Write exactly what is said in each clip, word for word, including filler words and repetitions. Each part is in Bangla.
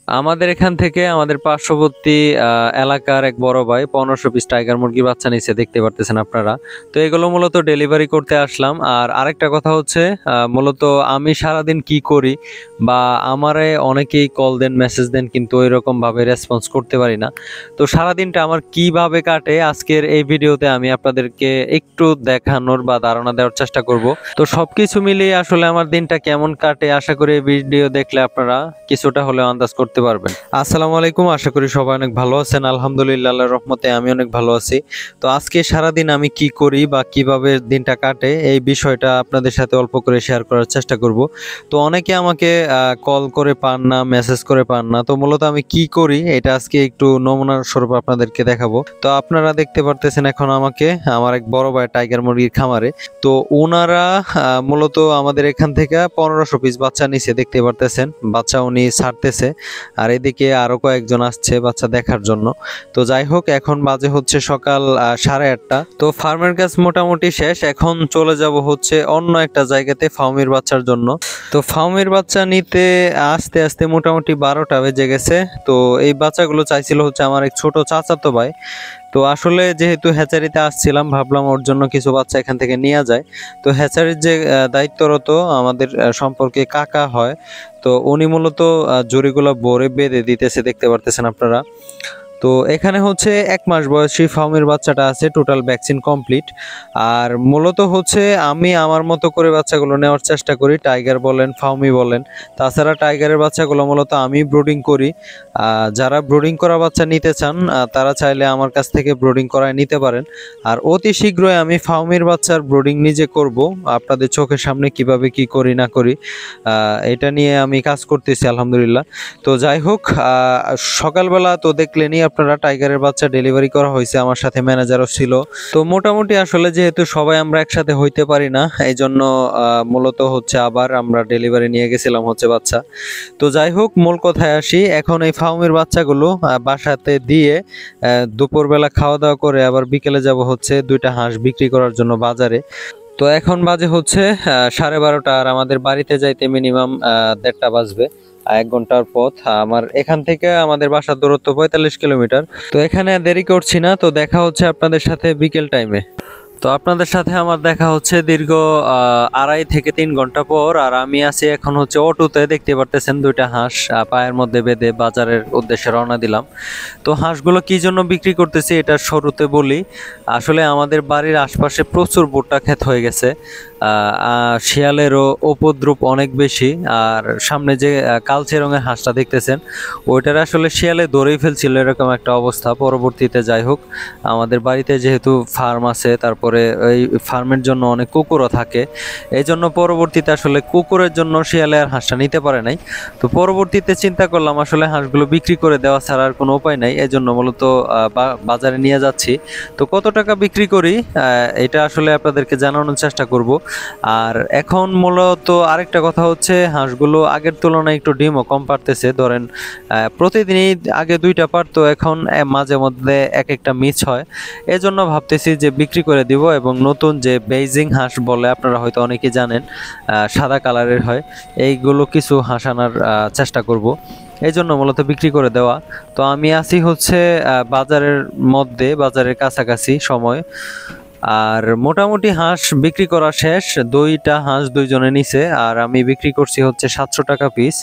আমাদের এখান থেকে আমাদের পার্শ্ববর্তী আহ, এলাকার এক বড় ভাই পনেরোশো পিস টাইগার মুরগি বাচ্চা নিচে দেখতে পারতেছেন আপনারা। তো এগুলো মূলত ডেলিভারি করতে আসলাম। আর আরেকটা কথা হচ্ছে আহ, মূলত আমি সারাদিন কি করি বা আমারে অনেকেই কল দেন, মেসেজ দেন, কিন্তু ওই রকম ভাবে রেসপন্স করতে পারি না। তো সারাদিনটা আমার কিভাবে কাটে আজকের এই ভিডিওতে আমি আপনাদেরকে একটু দেখানোর বা ধারণা দেওয়ার চেষ্টা করব। তো সবকিছু মিলিয়ে আসলে আমার দিনটা কেমন কাটে আশা করি এই ভিডিও দেখলে আপনারা কিছুটা হলেও আন্দাজ করতে পারবেন। আসসালামু আলাইকুম, আশা করি সবাই অনেক ভালো আছেন। আলহামদুলিল্লাহ, আল্লাহর রহমতে আমি অনেক ভালো আছি। তো আজকে সারাদিন আমি কি করি বা কিভাবে দিনটা কাটে এই বিষয়টা আপনাদের সাথে অল্প করে শেয়ার করার চেষ্টা করব। তো অনেকে আমাকে কল করে পান না, মেসেজ করে পান না। তো মূলত আমি কি করি এটা আজকে একটু নমুনা স্বরূপ আপনাদেরকে দেখাবো। তো আপনারা দেখতে পারতেছেন এখন আমাকে আমার এক বড় ভাই টাইগার মুরগির খামারে। তো ওনারা আহ, মূলত আমাদের এখান থেকে পনেরোশো পিস বাচ্চা নিচে দেখতে পারতেছেন, বাচ্চা উনি ছাড়তেছে। আর এদিকে আরো কয়েকজন আসছে বাচ্চা দেখার জন্য। তো যাই হোক, এখন বাজে হচ্ছে সকাল সাড়ে আটটা। তো ফার্মের কাজ মোটামুটি শেষ, এখন চলে যাব হচ্ছে অন্য একটা জায়গাতে ফার্মের বাচ্চার জন্য। তো ফার্মের বাচ্চা নিতে আস্তে আস্তে মোটামুটি বারোটা বেজে গেছে। তো এই বাচ্চাগুলো চাইছিল হচ্ছে আমার এক ছোট চাচাতো ভাই। তো আসলে যেহেতু হ্যাচারিতে আসছিলাম ভাবলাম ওর জন্য কিছু বাচ্চা এখান থেকে নিয়ে যায়। তো হ্যাচারির যে দায়িত্বরত আমাদের সম্পর্কে কাকা হয়, তো উনি মূলত জরিগুলো ভরে বেঁধে দিতেছে, দেখতে পারতেছেন আপনারা। তো এখানে হচ্ছে এক মাস বয়সী ফার্মের বাচ্চাটা আছে, টোটাল ভ্যাকসিন কমপ্লিট। আর মূলত হচ্ছে আমি আমার মতো করে বাচ্চাগুলো নেওয়ার চেষ্টা করি, টাইগার বলেন ফার্মি বলেন। তাছাড়া টাইগারের বাচ্চাগুলো মূলত আমি ব্রুডিং করি। যারা ব্রুডিং করা বাচ্চা নিতে চান তারা চাইলে আমার কাছ থেকে ব্রুডিং করায় নিতে পারেন। আর অতি শীঘ্রই আমি ফার্মের বাচ্চার ব্রুডিং নিজে করব, আপনাদের চোখের সামনে কিভাবে কি করি না করি এটা নিয়ে আমি কাজ করতেছি আলহামদুলিল্লাহ। তো যাই হোক, সকালবেলা তো দেখলেনই আপনারা টাইগারের বাচ্চা ডেলিভারি করা হয়েছে, আমার সাথে ম্যানেজারও ছিল। তো মোটামুটি আসলে যেহেতু সবাই আমরা একসাথে হইতে পারি না, এই জন্য মূলত হচ্ছে আবার আমরা ডেলিভারি নিয়ে গেছিলাম হচ্ছে বাচ্চা। তো যাই হোক, মূল কথায় আসি, এখন এই ফার্মের বাচ্চাগুলো বাসাতে দিয়ে দুপুরবেলা খাওয়া দাওয়া করে আবার বিকেলে যাব হচ্ছে দুইটা হাঁস বিক্রি করার জন্য বাজারে। তো এখন বাজে হচ্ছে সাড়ে বারোটা, আর আমাদের বাড়িতে যাইতে মিনিমাম দেড়টা বাজবে, এক ঘন্টার পথ। আমার এখান থেকে আমাদের বাসার দূরত্ব পঁয়তাল্লিশ কিলোমিটার। তো এখানে দেরি করছি না, তো দেখা হচ্ছে আপনাদের সাথে বিকেল টাইমে। তো আপনাদের সাথে আমার দেখা হচ্ছে দীর্ঘ আড়াই থেকে তিন ঘন্টা পর। আর আমি আছি এখন হচ্ছে অটোতে, দেখতে পারতেছেন দুইটা হাঁস পায়ের মধ্যে বেঁধে বাজারের উদ্দেশ্যে রওনা দিলাম। তো হাঁসগুলো কি জন্য বিক্রি করতেছি এটা শুরুতে বলি। আসলে আমাদের বাড়ির আশপাশে প্রচুর ভুট্টা ক্ষেত হয়ে গেছে, শিয়ালেরও উপদ্রব অনেক বেশি। আর সামনে যে কালচে রঙের হাঁসটা দেখতেছেন ওইটার আসলে শিয়ালে ধরেই ফেলছিল, এরকম একটা অবস্থা। পরবর্তীতে যাই হোক, আমাদের বাড়িতে যেহেতু ফার্ম আছে, তারপরে ওই ফার্মের জন্য অনেক কুকুরও থাকে, এই জন্য পরবর্তীতে আসলে কুকুরের জন্য শিয়ালে আর হাঁসটা নিতে পারে নাই। তো পরবর্তীতে চিন্তা করলাম আসলে হাঁসগুলো বিক্রি করে দেওয়া ছাড়া আর কোনো উপায় নাই, এই জন্য মূলত বাজারে নিয়ে যাচ্ছি। তো কত টাকা বিক্রি করি এটা আসলে আপনাদেরকে জানানোর চেষ্টা করব। আর এখন মূলত আরেকটা কথা হচ্ছে, হাঁসগুলো আগের তুলনায় একটু ডিমও কম পারতেছে। ধরেন প্রতিদিনই আগে দুইটা পারতো, এখন মাঝে মধ্যে এক একটা মিস হয়। এজন্য ভাবতেছি যে বিক্রি করে দিব, এবং নতুন যে বেইজিং হাঁস বলে আপনারা হয়তো অনেকেই জানেন, সাদা কালারের হয়, এইগুলো কিছু হাঁস আনার চেষ্টা করব, এই জন্য মূলত বিক্রি করে দেওয়া। তো আমি আছি হচ্ছে বাজারের মধ্যে, বাজারের কাছাকাছি সময়। আর মোটামুটি হাঁস বিক্রি করা শেষ, দুইটা হাঁস দুইজনে নিছে, আর আমি বিক্রি করছি হচ্ছে সাতশো টাকা পিস।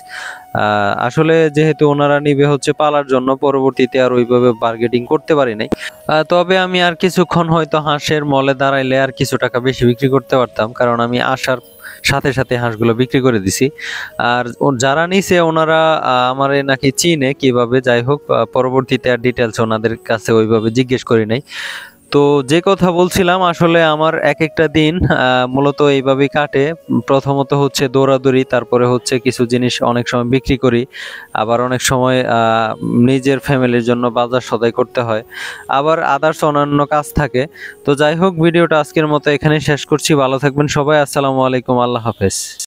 আসলে যেহেতু ওনারা নিবে হচ্ছে পালার জন্য, পরবর্তীতে আর ওইভাবে বার্গেটিং করতে পারি নাই। তবে আমি আর কিছুক্ষণ হয়তো হাঁসের মলে দাঁড়াইলে আর কিছু টাকা বেশি বিক্রি করতে পারতাম, কারণ আমি আসার সাথে সাথে হাঁসগুলো বিক্রি করে দিছি। আর যারা নিছে ওনারা আমারে নাকি চিনে কিভাবে, যাই হোক পরবর্তীতে আর ডিটেলস ওনাদের কাছে ওইভাবে জিজ্ঞেস করি নাই। তো যে কথা বলছিলাম, আসলে আমার এক একটা দিন মূলত এইভাবেই কাটে। প্রথমত হচ্ছে দৌড়াদৌড়ি, তারপরে হচ্ছে কিছু জিনিস অনেক সময় বিক্রি করি, আবার অনেক সময় নিজের ফ্যামিলির জন্য বাজার সদাই করতে হয়, আবার আদার্স অন্যান্য কাজ থাকে। তো যাই হোক, ভিডিওটা আজকের মতো এখানে শেষ করছি। ভালো থাকবেন সবাই, আসসালামু আলাইকুম, আল্লাহ হাফেজ।